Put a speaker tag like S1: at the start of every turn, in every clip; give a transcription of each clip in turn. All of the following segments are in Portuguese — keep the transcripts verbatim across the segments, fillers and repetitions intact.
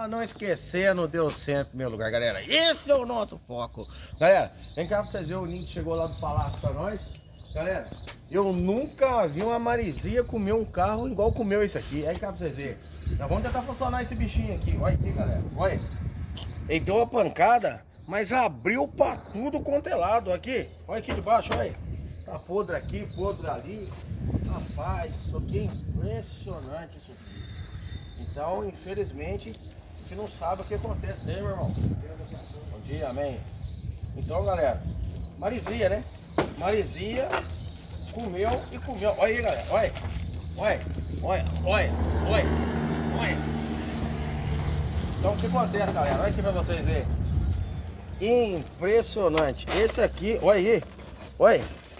S1: Ah, não esquecendo, deu sempre meu lugar, galera. Esse é o nosso foco. Galera, vem cá pra vocês verem o link que chegou lá do palácio pra nós. Galera, eu nunca vi uma marisia comer um carro igual comeu esse aqui. Vem cá pra vocês verem. Nós vamos tentar funcionar esse bichinho aqui. Olha aqui, galera. Olha. Ele deu uma pancada, mas abriu pra tudo quanto é lado. Aqui, olha aqui de baixo, olha. Tá podre aqui, podre ali. Rapaz, isso aqui é impressionante isso aqui. Então, infelizmente, a gente não sabe o que acontece, né, meu irmão? Bom dia, amém. Então, galera, marisia, né? Marisia comeu e comeu. Olha aí, galera, olha. Olha, olha, olha, olha, olha. Então, o que acontece, galera? Olha aqui pra vocês verem. Impressionante. Esse aqui, olha aí, olha.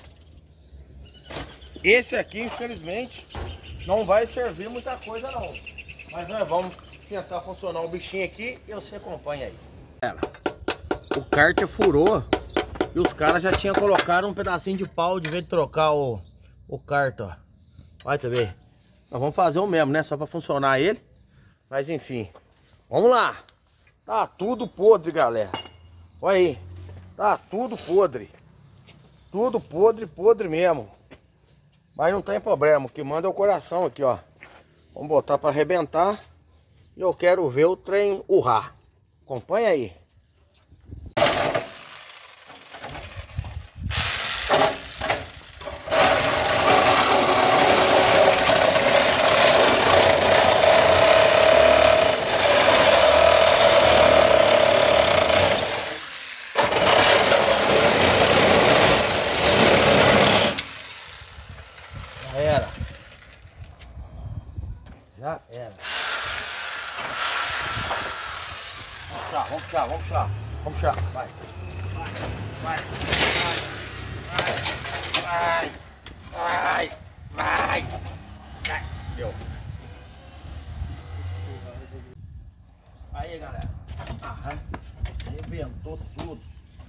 S1: Esse aqui, infelizmente, não vai servir muita coisa, não. Mas nós vamos tentar funcionar o bichinho aqui e você acompanha aí. O cárter furou e os caras já tinham colocado um pedacinho de pau de vez de trocar o, o cárter, ó. Vai tu ver. Nós vamos fazer o mesmo, né? Só para funcionar ele. Mas enfim, vamos lá. Tá tudo podre, galera. Olha aí. Tá tudo podre. Tudo podre, podre mesmo. Mas não tem problema. O que manda é o coração aqui, ó. Vamos botar para arrebentar. E eu quero ver o trem urrar. Acompanha aí. Já era. Já era. Vamos puxar, vamos puxar, vamos puxar, vai, vai, vai, vai, vai, vai, vai, deu. Aí, galera, arrebentou tudo.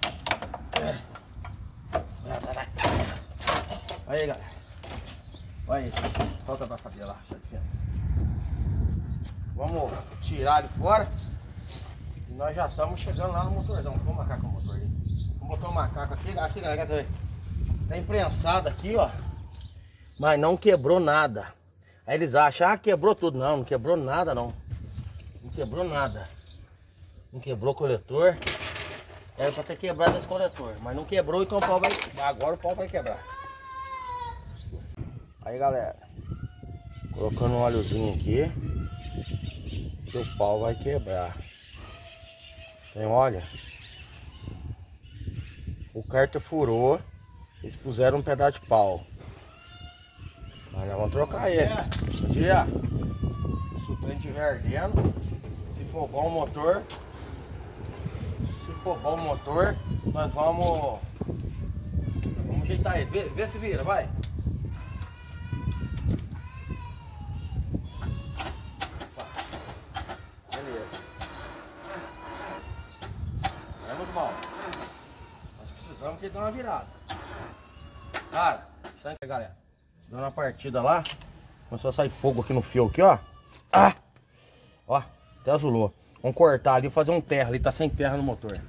S1: Aí, galera, olha aí, solta a braçadeira lá, vamos tirar ele fora. Nós já estamos chegando lá no motorzão. Vamos marcar com o motor ali. Vamos botar o macaco aqui. Aqui, galera, tá imprensado aqui, ó. Mas não quebrou nada. Aí eles acham, ah, quebrou tudo. Não, não quebrou nada, não. Não quebrou nada. Não quebrou o coletor. Era pra ter quebrado esse coletor. Mas não quebrou, então o pau vai... Agora o pau vai quebrar. Aí, galera. Colocando um óleozinho aqui. Que o pau vai quebrar. Tem, olha, o cárter furou, eles puseram um pedaço de pau. Mas nós vamos trocar ele. Bom dia. Se o trem estiver ardendo, se for bom o motor, se for bom o motor, nós vamos, vamos ajeitar ele. Vê, vê se vira, vai. Nós precisamos que ele dê uma virada. Cara, sabe, galera? Dando uma partida lá. Começou a sair fogo aqui no fio aqui, ó. Ah! Ó, até azulou. Vamos cortar ali e fazer um terra ali. Tá sem terra no motor.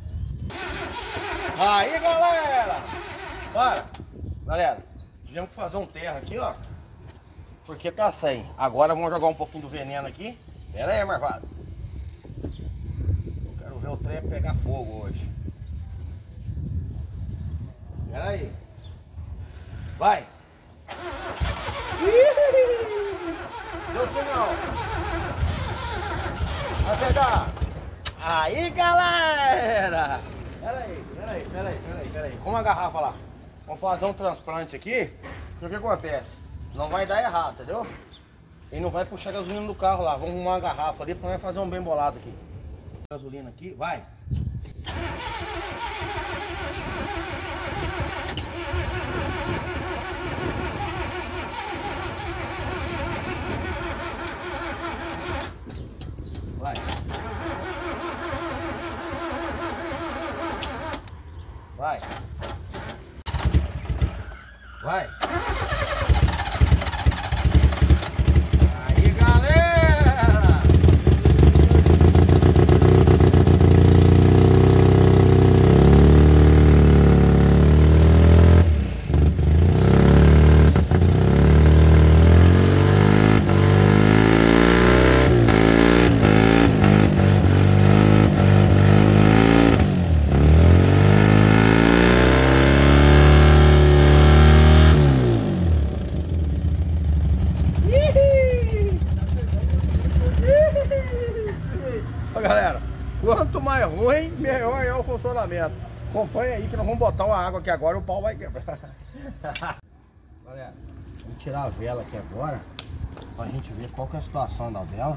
S1: Aí, galera! Para! Galera, tivemos que fazer um terra aqui, ó. Porque tá sem. Agora vamos jogar um pouquinho do veneno aqui. Pera aí, marvado. Eu quero ver o trem pegar fogo hoje. Pera aí. Vai. Deu sinal. Vai pegar. Aí, galera. Pera aí, pera aí, pera aí, pera aí, pera aí. Com uma garrafa lá. Vamos fazer um transplante aqui. O que acontece? Não vai dar errado, entendeu? E não vai puxar a gasolina do carro lá. Vamos arrumar uma garrafa ali pra nós fazer um bem bolado aqui. Gasolina aqui, vai. Vai. Vai. Vai. Aí, galera. galera, quanto mais ruim, melhor é o funcionamento. Acompanha aí que nós vamos botar uma água aqui agora e o pau vai quebrar. Galera, vamos tirar a vela aqui agora, pra gente ver qual que é a situação da vela.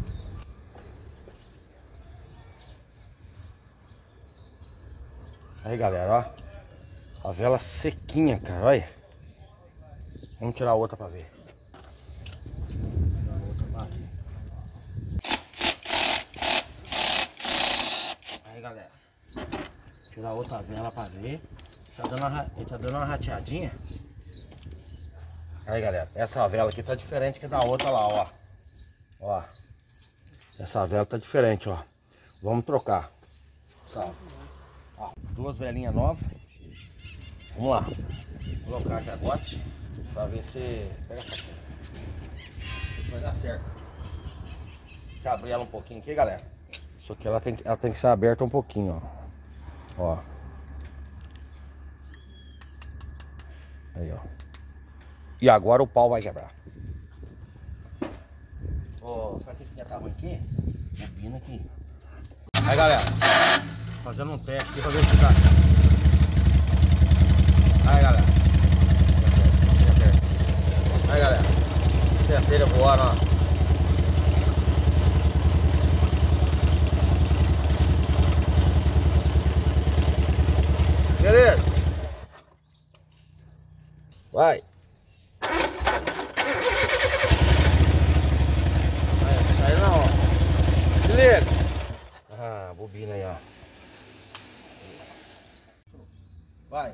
S1: Aí galera, ó, a vela sequinha, cara, olha. Vamos tirar a outra pra ver. Tirar a outra pra aqui. Aí galera, tirar a outra vela pra ver. Tá dando uma, ele tá dando uma rateadinha. Aí galera, essa vela aqui tá diferente que da outra lá, ó. Ó, essa vela tá diferente, ó. Vamos trocar. Tá. Ó, duas velinhas novas. Vamos lá. Vou colocar aqui agora pra ver se pega essa aqui. Vai dar certo. Deixa eu abrir ela um pouquinho aqui, galera. Isso aqui ela tem, ela tem que ser aberta um pouquinho, ó. Ó. Aí, ó. E agora o pau vai quebrar. Ó, sabe o que já tá ruim aqui? Bobina aqui. Aí galera, fazendo um teste aqui pra ver se tá. Aí galera. Aí galera. Terceira voando, ó. Beleza? Vai. Sai não, ó. Beleza? Ah, bobina aí, ó. Vai.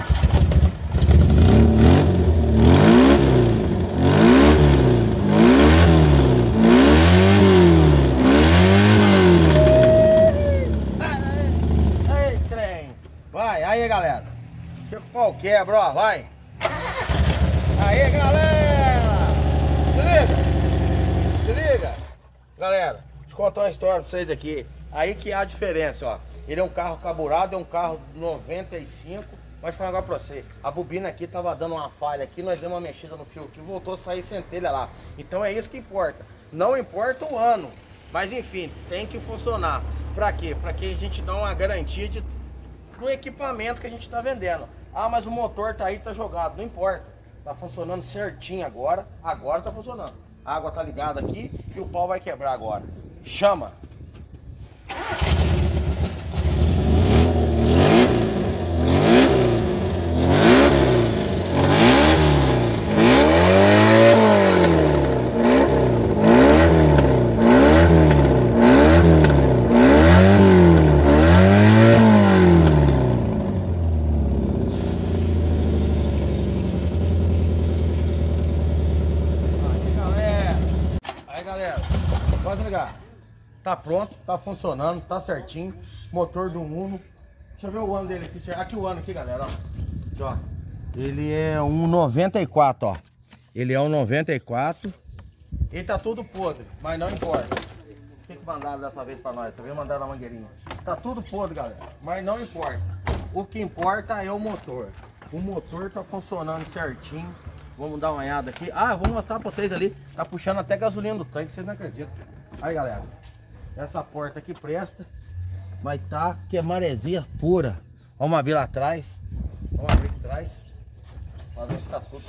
S1: Ei, trem. Vai, aí galera. Que pau quebra, ó, vai. Aí galera. Se liga. Se liga. Galera, deixa eu contar uma história pra vocês aqui. Aí que há a diferença, ó. Ele é um carro carburado, é um carro noventa e cinco. Mas falar agora pra você, a bobina aqui tava dando uma falha aqui, nós demos uma mexida no fio aqui, voltou a sair centelha lá. Então é isso que importa. Não importa o ano, mas enfim, tem que funcionar. Pra quê? Pra que a gente dá uma garantia de, do equipamento que a gente tá vendendo. Ah, mas o motor tá aí, tá jogado. Não importa. Tá funcionando certinho agora. Agora tá funcionando. A água tá ligada aqui e o pau vai quebrar agora. Chama! Pode ligar. Tá pronto, tá funcionando, tá certinho. Motor do Uno. Deixa eu ver o ano dele aqui. Aqui o ano aqui, galera, ó. Aqui, ó. Ele é um noventa e quatro, ó. Ele é um noventa e quatro. Ele tá tudo podre, mas não importa. O que que mandaram dessa vez pra nós? Você viu? Mandaram a mangueirinha. Tá tudo podre, galera, mas não importa. O que importa é o motor. O motor tá funcionando certinho. Vamos dar uma olhada aqui. Ah, vou mostrar pra vocês ali. Tá puxando até gasolina do tanque, vocês não acreditam. Aí, galera. Essa porta aqui presta. Mas tá que é maresia pura. Vamos abrir lá atrás. Vamos abrir aqui atrás. Pra ver se tá tudo.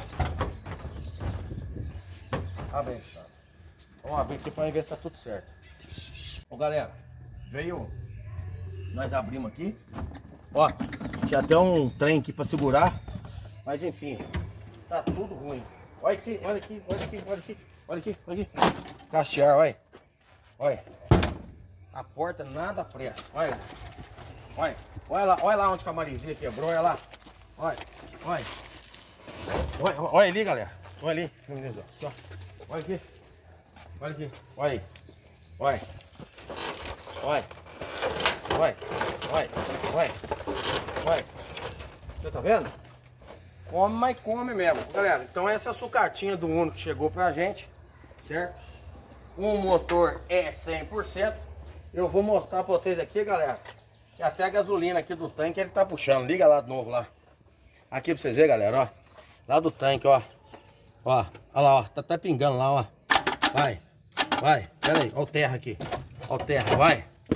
S1: Abençoado. Vamos abrir aqui pra ver se tá tudo certo. Ó, galera. Veio. Nós abrimos aqui. Ó. Tinha até um trem aqui pra segurar. Mas enfim. Tá tudo ruim. Olha aqui, olha aqui, olha aqui, olha aqui, olha aqui, olha aqui. Castear, olha. Olha. A porta nada presta. Olha. Olha. Olha lá, olha lá onde a maresia quebrou, olha lá. Olha, olha. Olha, olha ali, galera. Olha ali. Olha aqui. Olha aqui. Olha aí. Olha. Olha. Olha. Olha. Olha. Olha. Você tá vendo? Come, mas come mesmo. Galera, então essa é a sucatinha do Uno que chegou pra gente, certo? O motor é cem por cento. Eu vou mostrar pra vocês aqui, galera, que até a gasolina aqui do tanque ele tá puxando. Liga lá de novo lá. Aqui pra vocês verem, galera, ó. Lá do tanque, ó. Ó, olha lá, ó. Tá até pingando lá, ó. Vai, vai. Pera aí, ó o terra aqui. Ó o terra, vai.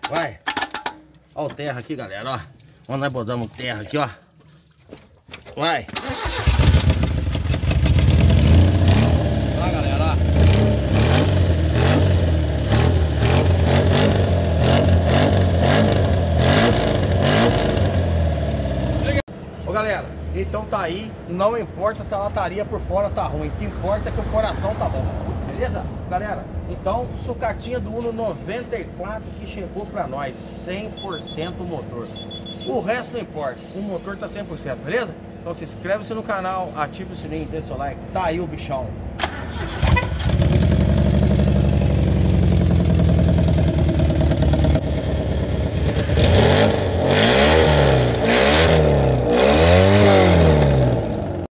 S1: Vai. Ó o terra aqui, galera, ó. Vamos nós botamos o terra aqui, ó. Vai. Vai, galera, ó. Ô, galera, então tá aí. Não importa se a lataria por fora tá ruim. O que importa é que o coração tá bom. Beleza? Galera, então, sucatinha do Uno noventa e quatro que chegou pra nós. cem por cento motor. O resto não importa. O motor tá cem por cento, beleza? Então se inscreve-se no canal, ativa o sininho, deixa o seu like. Tá aí o bichão.